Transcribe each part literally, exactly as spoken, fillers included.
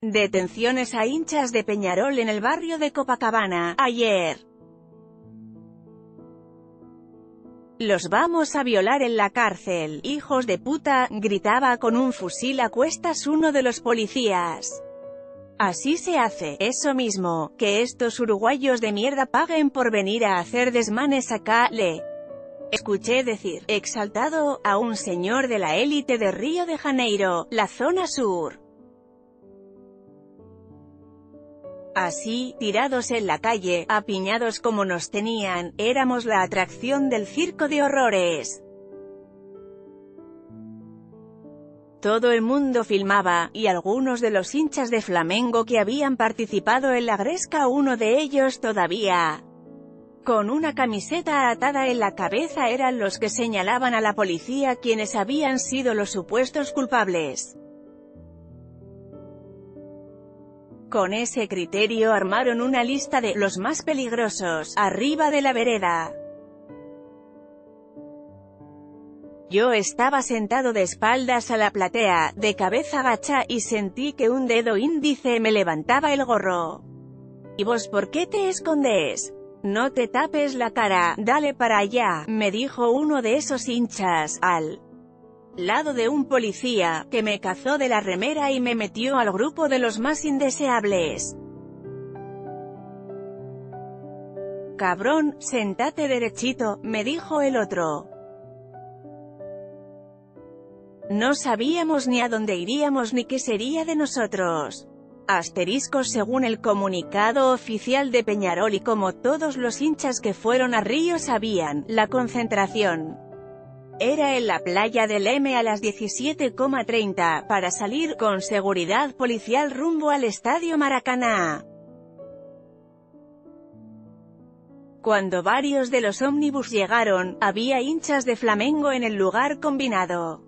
Detenciones a hinchas de Peñarol en el barrio de Copacabana, ayer. «Los vamos a violar en la cárcel, hijos de puta», gritaba con un fusil a cuestas uno de los policías. «Así se hace, eso mismo, que estos uruguayos de mierda paguen por venir a hacer desmanes acá», le escuché decir, exaltado, a un señor de la élite de Río de Janeiro, la zona sur. Así, tirados en la calle, apiñados como nos tenían, éramos la atracción del circo de horrores. Todo el mundo filmaba, y algunos de los hinchas de Flamengo que habían participado en la gresca, uno de ellos todavía con una camiseta atada en la cabeza, eran los que señalaban a la policía quienes habían sido los supuestos culpables. Con ese criterio armaron una lista de «los más peligrosos», arriba de la vereda. Yo estaba sentado de espaldas a la platea, de cabeza gacha, y sentí que un dedo índice me levantaba el gorro. «¿Y vos por qué te escondes? No te tapes la cara, dale para allá», me dijo uno de esos hinchas, al lado de un policía, que me cazó de la remera y me metió al grupo de los más indeseables. «Cabrón, sentate derechito», me dijo el otro. No sabíamos ni a dónde iríamos ni qué sería de nosotros. Asterisco según el comunicado oficial de Peñarol, y como todos los hinchas que fueron a Río sabían, la concentración era en la playa del M a las diecisiete treinta, para salir, con seguridad policial, rumbo al Estadio Maracaná. Cuando varios de los ómnibus llegaron, había hinchas de Flamengo en el lugar combinado.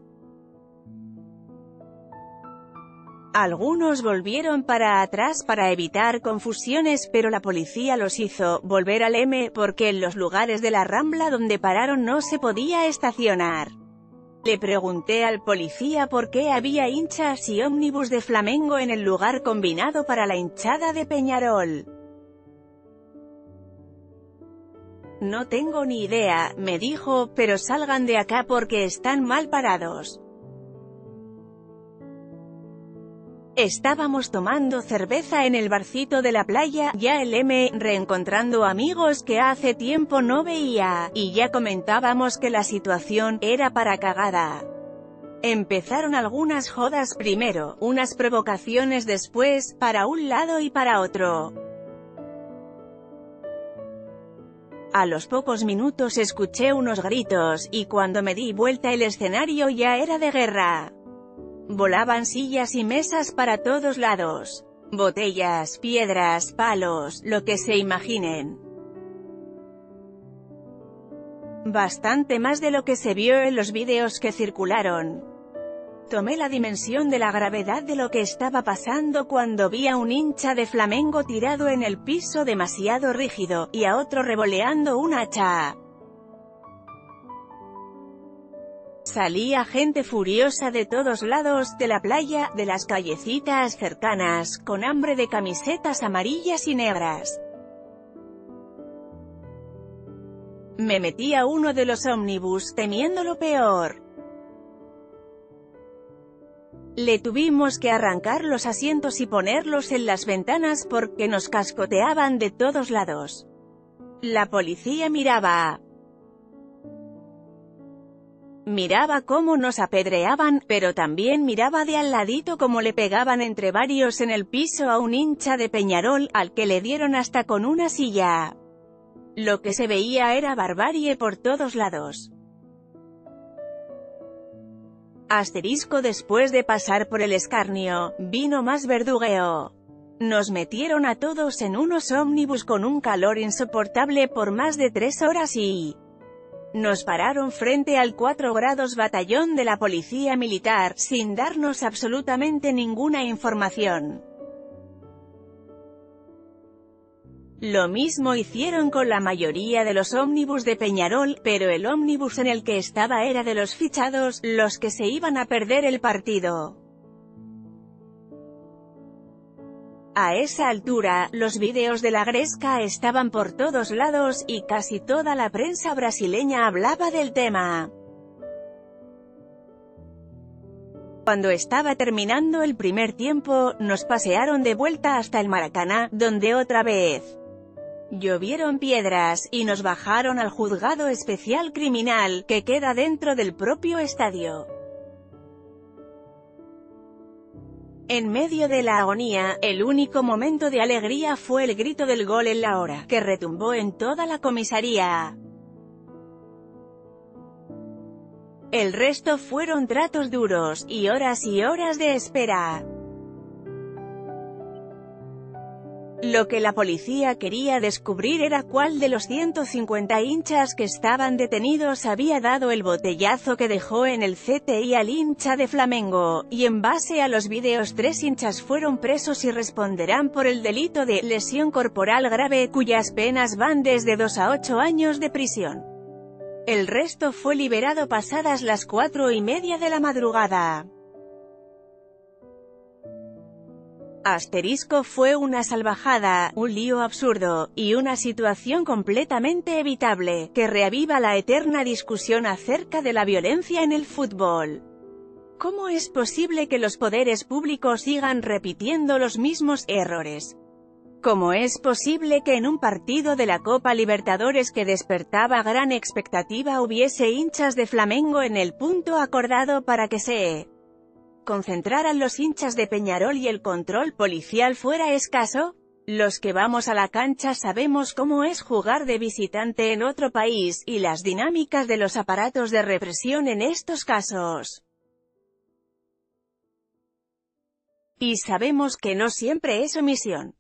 Algunos volvieron para atrás para evitar confusiones, pero la policía los hizo volver al M, porque en los lugares de la Rambla donde pararon no se podía estacionar. Le pregunté al policía por qué había hinchas y ómnibus de Flamengo en el lugar combinado para la hinchada de Peñarol. «No tengo ni idea», me dijo, «pero salgan de acá porque están mal parados». Estábamos tomando cerveza en el barcito de la playa, ya el M, reencontrando amigos que hace tiempo no veía, y ya comentábamos que la situación era para cagada. Empezaron algunas jodas primero, unas provocaciones después, para un lado y para otro. A los pocos minutos escuché unos gritos, y cuando me di vuelta el escenario ya era de guerra. Volaban sillas y mesas para todos lados. Botellas, piedras, palos, lo que se imaginen. Bastante más de lo que se vio en los vídeos que circularon. Tomé la dimensión de la gravedad de lo que estaba pasando cuando vi a un hincha de Flamengo tirado en el piso demasiado rígido, y a otro revoleando un hacha. Salía gente furiosa de todos lados, de la playa, de las callecitas cercanas, con hambre de camisetas amarillas y negras. Me metí a uno de los ómnibus, temiendo lo peor. Le tuvimos que arrancar los asientos y ponerlos en las ventanas porque nos cascoteaban de todos lados. La policía miraba. Miraba cómo nos apedreaban, pero también miraba de al ladito cómo le pegaban entre varios en el piso a un hincha de Peñarol, al que le dieron hasta con una silla. Lo que se veía era barbarie por todos lados. Asterisco después de pasar por el escarnio, vino más verdugueo. Nos metieron a todos en unos ómnibus con un calor insoportable por más de tres horas y nos pararon frente al cuatro grados batallón de la policía militar, sin darnos absolutamente ninguna información. Lo mismo hicieron con la mayoría de los ómnibus de Peñarol, pero el ómnibus en el que estaba era de los fichados, los que se iban a perder el partido. A esa altura, los vídeos de la gresca estaban por todos lados, y casi toda la prensa brasileña hablaba del tema. Cuando estaba terminando el primer tiempo, nos pasearon de vuelta hasta el Maracaná, donde otra vez llovieron piedras, y nos bajaron al juzgado especial criminal, que queda dentro del propio estadio. En medio de la agonía, el único momento de alegría fue el grito del gol en la hora, que retumbó en toda la comisaría. El resto fueron tratos duros, y horas y horas de espera. Lo que la policía quería descubrir era cuál de los ciento cincuenta hinchas que estaban detenidos había dado el botellazo que dejó en el C T I al hincha de Flamengo, y en base a los vídeos tres hinchas fueron presos y responderán por el delito de lesión corporal grave, cuyas penas van desde dos a ocho años de prisión. El resto fue liberado pasadas las cuatro y media de la madrugada. Asterisco fue una salvajada, un lío absurdo, y una situación completamente evitable, que reaviva la eterna discusión acerca de la violencia en el fútbol. ¿Cómo es posible que los poderes públicos sigan repitiendo los mismos errores? ¿Cómo es posible que en un partido de la Copa Libertadores que despertaba gran expectativa hubiese hinchas de Flamengo en el punto acordado para que se concentraran los hinchas de Peñarol y el control policial fuera escaso? Los que vamos a la cancha sabemos cómo es jugar de visitante en otro país, y las dinámicas de los aparatos de represión en estos casos. Y sabemos que no siempre es omisión.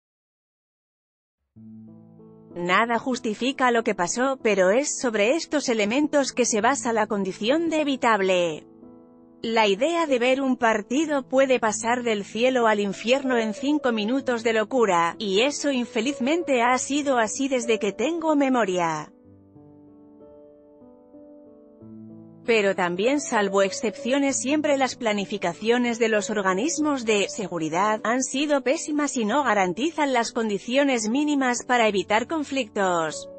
Nada justifica lo que pasó, pero es sobre estos elementos que se basa la condición de evitable. La idea de ver un partido puede pasar del cielo al infierno en cinco minutos de locura, y eso infelizmente ha sido así desde que tengo memoria. Pero también, salvo excepciones, siempre las planificaciones de los organismos de seguridad han sido pésimas y no garantizan las condiciones mínimas para evitar conflictos.